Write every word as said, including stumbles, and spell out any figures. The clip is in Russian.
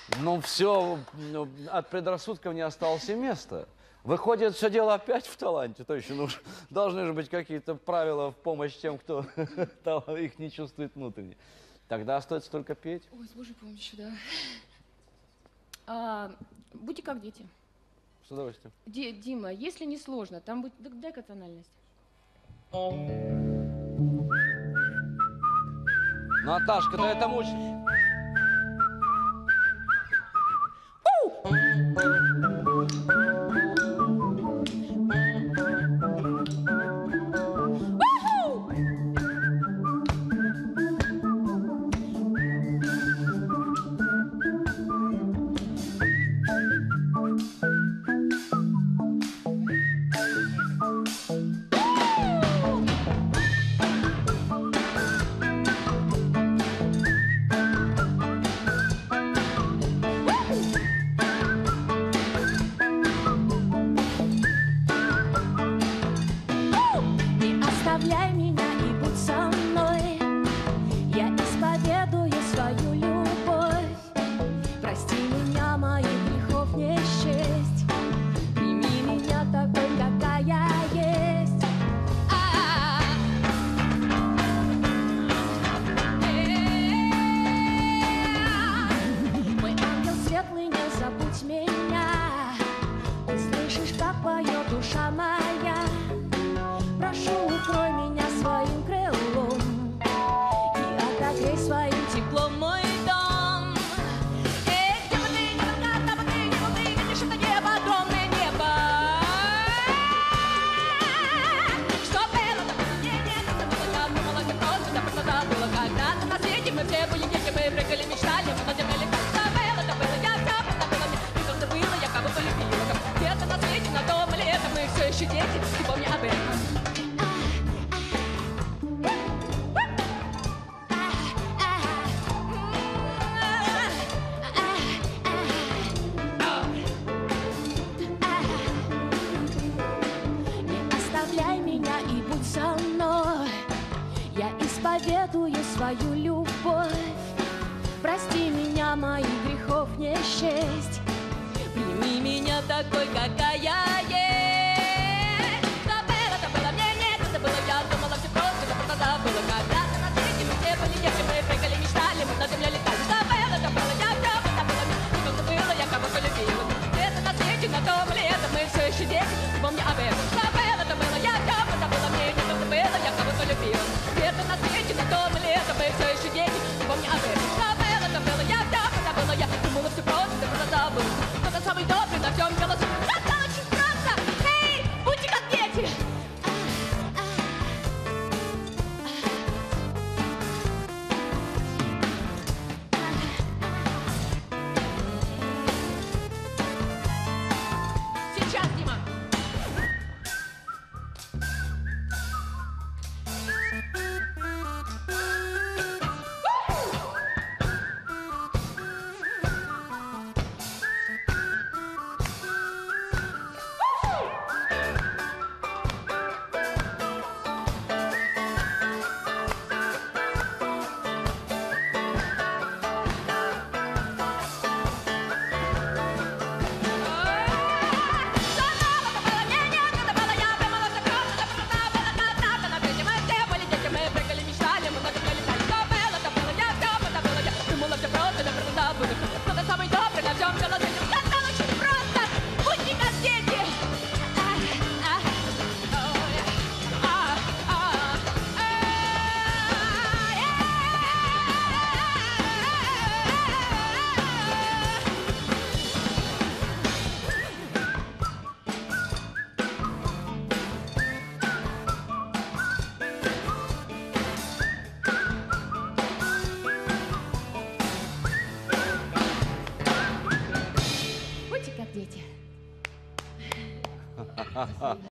Ну, все, ну, от предрассудков не осталось и места. Выходит, все дело опять в таланте. То есть, ну, должны же быть какие-то правила в помощь тем, кто их не чувствует внутренне. Тогда остается только петь. Ой, с Божьей помощью, да. А, будьте как дети. С удовольствием. Ди, Дима, если не сложно, там будет... Дай-ка тональность. Наташка, ты это мучишь. Оставляй меня и будь со мной. Я исповедую свою любовь. Прости меня, моих грехов не счесть. Прими меня такой, какая есть. Мой ангел светлый, не забудь меня. Ты слышишь, как поет душа моя. Прошу, укрой меня своим крылом и отогрей своим теплом мой дом. Эй, где бы ты ни был, когда бы ты ни был, ты видишь это небо, огромное небо. Что было, то было, не, нет, это было, я думала, как просто, да просто забыла. Когда-то на свете мы все были дети, мы прыгали, мечтали, мы на земле летали. Что было, то было, я все позабыла, мне и то забыла, я кого полюбила. Где-то на свете, на том лето, мы все еще дети, и помни об этом. И будь со мной. Я исповедую свою любовь. Прости меня, моих грехов не счесть. Прими меня такой, какая есть. Что было, то было, мне нет, это было, я думала, все просто, да просто забыла. Когда-то на свете мы все были дети, мы прыгали, мечтали, мы на земле летали. Что было, то было, я все позабыла, и то забыла, я кого полюбила. Где-то на свете, на том лето, мы все еще дети, помни об этом. Что было, то было, я все позабыла, мне не то забыла, я кого полюбила. Где-то на свете, на том лето, мы все еще дети, помни об этом. Что было, то было, я все позабыла, я думала, все просто, да просто забыла. Кто-то самый добрый, на всем дело суть. Это очень просто! Эй, будьте как дети! Сейчас, Дима! Кто-то самый добрый, на всем дело свете. Это очень просто! Будьте как дети! Будьте как дети.